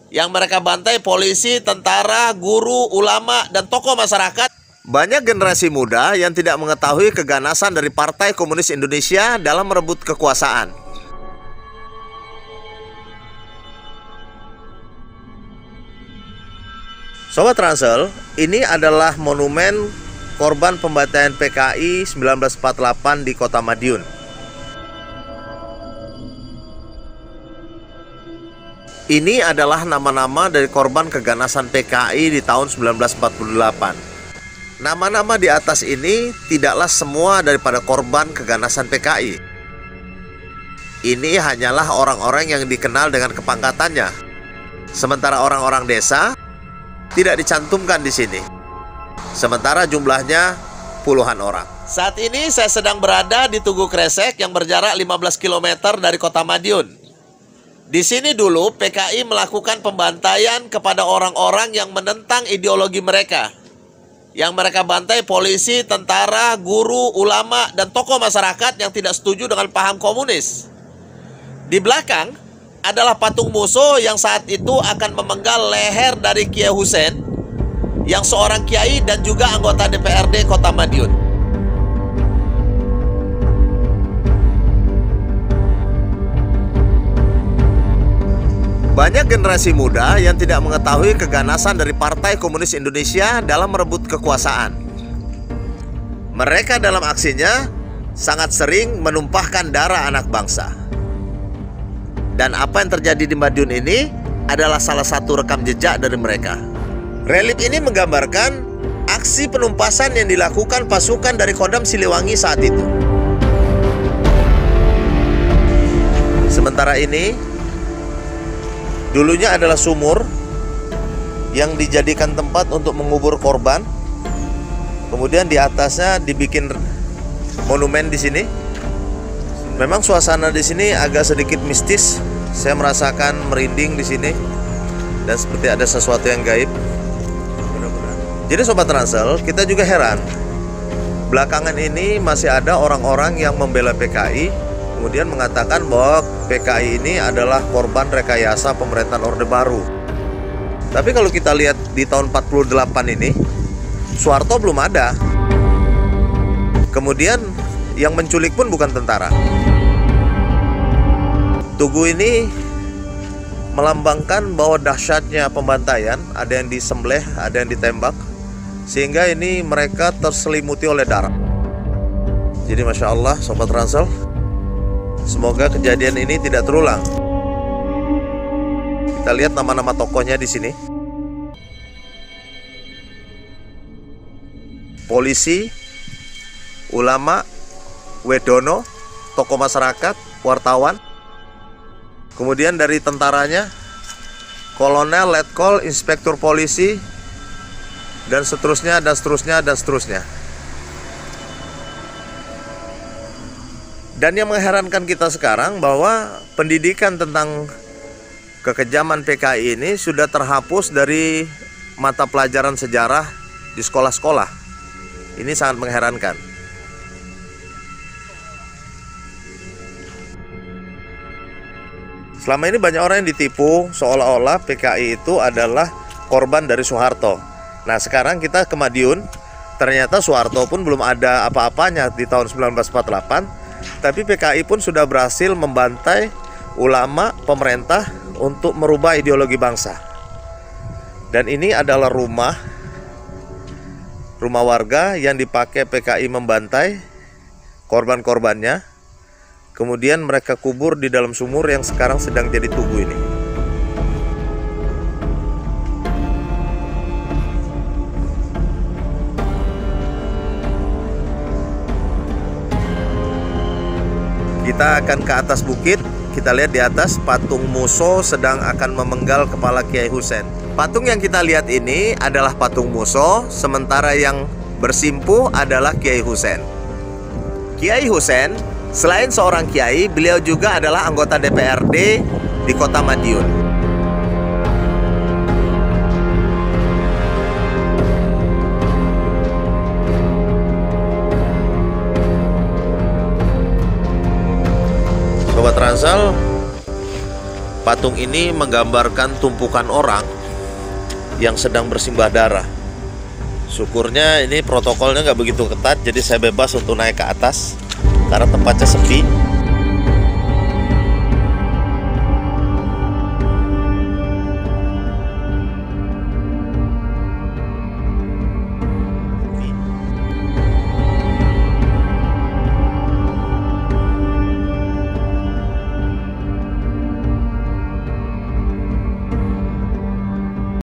Yang mereka bantai polisi, tentara, guru, ulama, dan tokoh masyarakat. Banyak generasi muda yang tidak mengetahui keganasan dari Partai Komunis Indonesia dalam merebut kekuasaan. Sobat Ransel, ini adalah monumen korban pembantaian PKI 1948 di Kota Madiun. Ini adalah nama-nama dari korban keganasan PKI di tahun 1948. Nama-nama di atas ini tidaklah semua daripada korban keganasan PKI. Ini hanyalah orang-orang yang dikenal dengan kepangkatannya. Sementara orang-orang desa tidak dicantumkan di sini. Sementara jumlahnya puluhan orang. Saat ini saya sedang berada di Tugu Kresek yang berjarak 15 km dari Kota Madiun. Di sini dulu PKI melakukan pembantaian kepada orang-orang yang menentang ideologi mereka. Yang mereka bantai polisi, tentara, guru, ulama, dan tokoh masyarakat yang tidak setuju dengan paham komunis. Di belakang adalah patung Musso yang saat itu akan memenggal leher dari Kiai Hussein, yang seorang kiai dan juga anggota DPRD Kota Madiun. Banyak generasi muda yang tidak mengetahui keganasan dari Partai Komunis Indonesia dalam merebut kekuasaan. Mereka dalam aksinya sangat sering menumpahkan darah anak bangsa. Dan apa yang terjadi di Madiun ini adalah salah satu rekam jejak dari mereka. Relief ini menggambarkan aksi penumpasan yang dilakukan pasukan dari Kodam Siliwangi saat itu. Sementara ini dulunya adalah sumur yang dijadikan tempat untuk mengubur korban. Kemudian di atasnya dibikin monumen di sini. Memang suasana di sini agak sedikit mistis. Saya merasakan merinding di sini dan seperti ada sesuatu yang gaib. Jadi Sobat Ransel, kita juga heran. Belakangan ini masih ada orang-orang yang membela PKI, kemudian mengatakan bahwa PKI ini adalah korban rekayasa pemerintahan Orde Baru. Tapi kalau kita lihat di tahun 48 ini, Soeharto belum ada. Kemudian yang menculik pun bukan tentara. Tugu ini melambangkan bahwa dahsyatnya pembantaian, ada yang disembelih, ada yang ditembak, sehingga ini mereka terselimuti oleh darah. Jadi Masya Allah, Sobat Ransel, semoga kejadian ini tidak terulang. Kita lihat nama-nama tokohnya di sini. Polisi, ulama, wedono, tokoh masyarakat, wartawan. Kemudian dari tentaranya, kolonel, letkol, inspektur polisi, dan seterusnya, dan seterusnya, dan seterusnya. Dan yang mengherankan kita sekarang bahwa pendidikan tentang kekejaman PKI ini sudah terhapus dari mata pelajaran sejarah di sekolah-sekolah. Ini sangat mengherankan. Selama ini banyak orang yang ditipu seolah-olah PKI itu adalah korban dari Soeharto. Nah sekarang kita ke Madiun, ternyata Soeharto pun belum ada apa-apanya di tahun 1948. Tapi PKI pun sudah berhasil membantai ulama, pemerintah untuk merubah ideologi bangsa. Dan ini adalah rumah warga yang dipakai PKI membantai korban-korbannya. Kemudian mereka kubur di dalam sumur yang sekarang sedang jadi tugu ini. Kita akan ke atas bukit. Kita lihat di atas patung Musso sedang akan memenggal kepala Kiai Hussein. Patung yang kita lihat ini adalah patung Musso, sementara yang bersimpuh adalah Kiai Hussein. Kiai Hussein selain seorang kiai, beliau juga adalah anggota DPRD di Kota Madiun. Sobat Ransel, patung patung ini menggambarkan tumpukan orang yang sedang bersimbah darah. Syukurnya ini protokolnya nggak begitu ketat, jadi saya bebas untuk naik ke atas karena tempatnya sepi.